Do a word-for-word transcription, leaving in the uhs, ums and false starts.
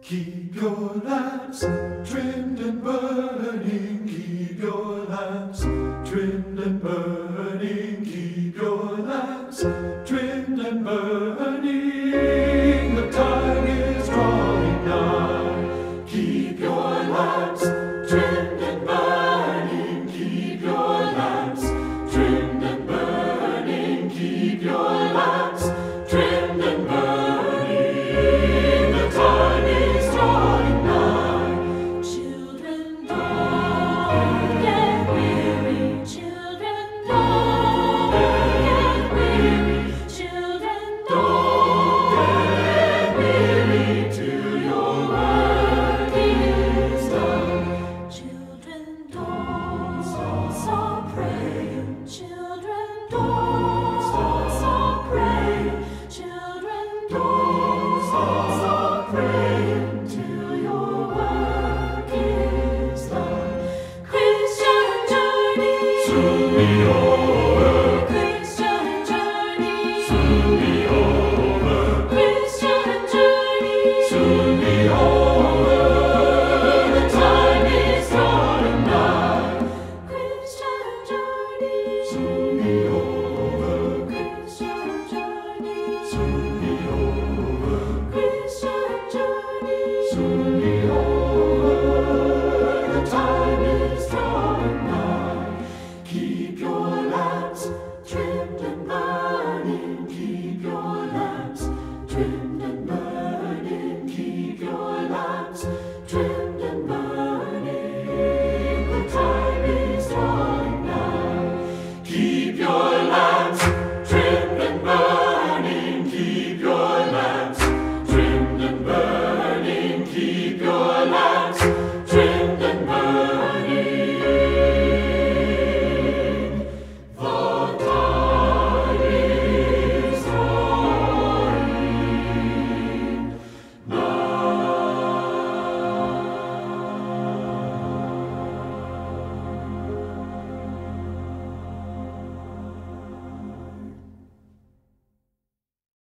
Keep your lamps trimmed and burning, keep your lamps trimmed and burning, keep your lamps trimmed and burning, the time is drawing nigh. Keep your lamps trimmed and burning, keep your lamps trimmed and burning, keep your lamps trimmed and burning, the time is drawing nigh. Children, don't get weary. Children, don't get weary. Children, don't get weary till your work is done. Children, don't stop praying. Children, don't stop praying. Children, don't stop praying till your work is done. Christian journey Soon be over.